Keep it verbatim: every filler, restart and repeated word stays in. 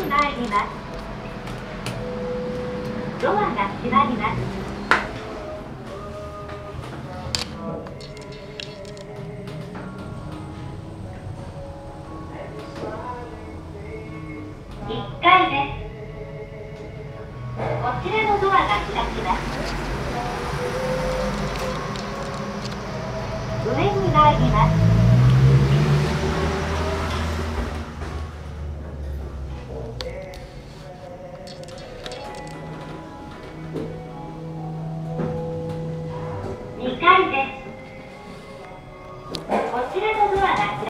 参ります。ドアが閉まります。いっかいです。こちらのドアが開きます。上に参ります。